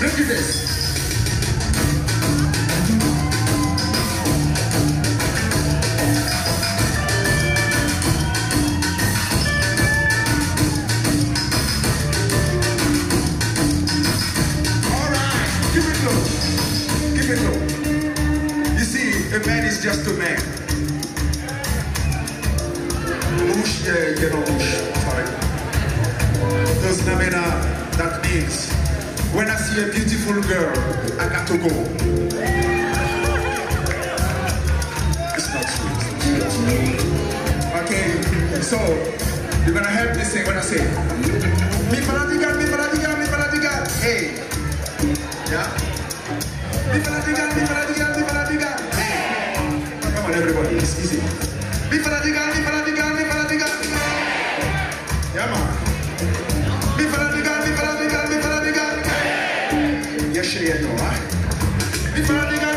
Look at this. All right, give it low. Give it low. You see, a man is just a man. Mush, mush. Sorry. That means when I see a beautiful girl, I got to go. It's not sweet. Okay, so you're gonna help me sing when I say mi faladiga, mi faladiga, mi faladiga. Hey, yeah. Mi faladiga, mi faladiga, mi faladiga. Hey, come on, everybody, it's easy. Mi faladiga, mi faladiga, mi faladiga. Yeah, man. Yes, she is, right? Mi faladiga.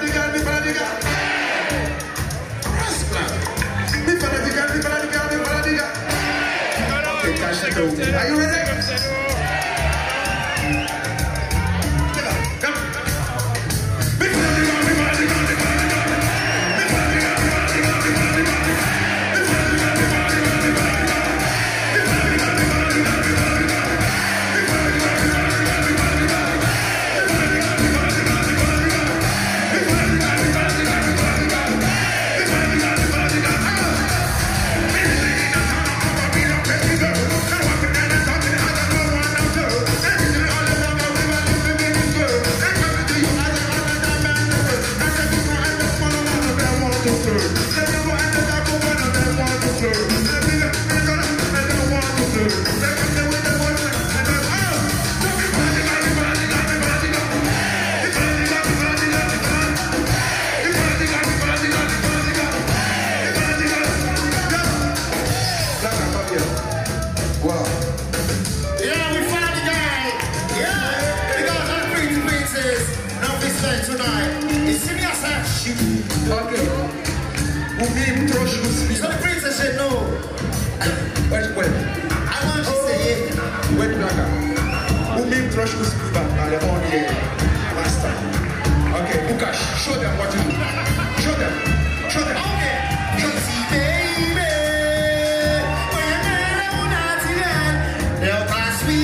Mi faladiga. Okay, cash it over. Are you ready? Come. Mi faladiga. Okay. Umiem troszkę śpiewać. So the princess said no. Wait. I want to say it. Wait, Blacka. Umiem troszkę śpiewać, ale on jest master. Okay, Bukash, show them what to do. Show them. Okay. Easy, baby. When you're not together, they'll pass me.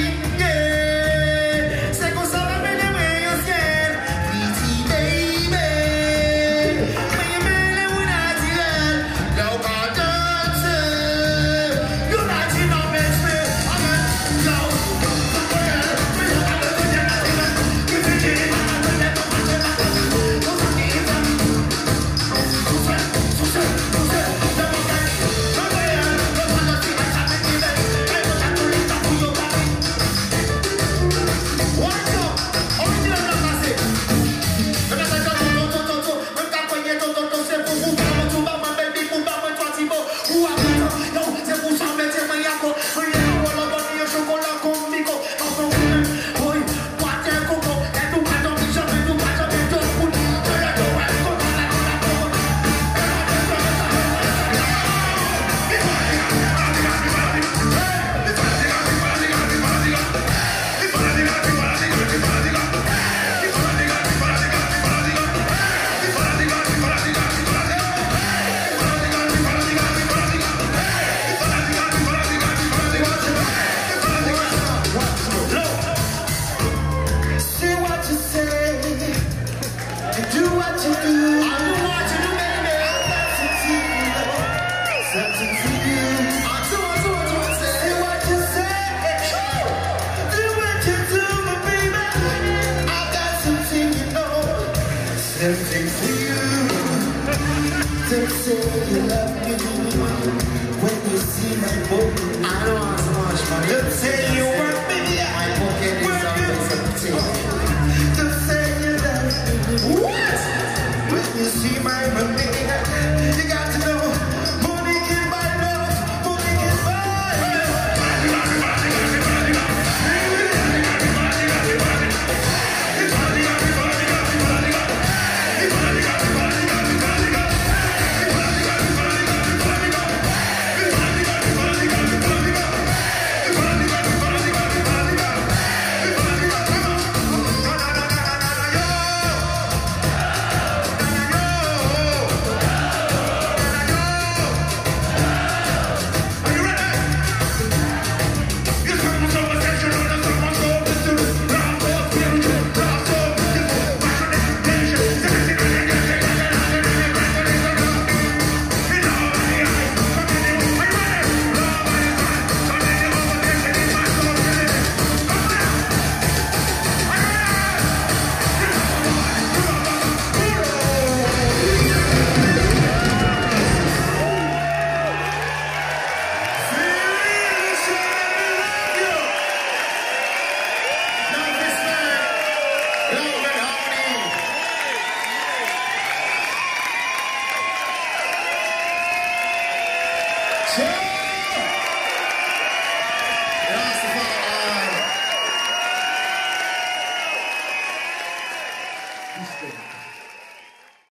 Everything for you. Don't say you love me when you see my book. I don't want so much money. Don't say you want me. My pocket is always empty. Don't say you love me. What? When you see my money, you got to know money can buy love. Money can buy love. Rastafari.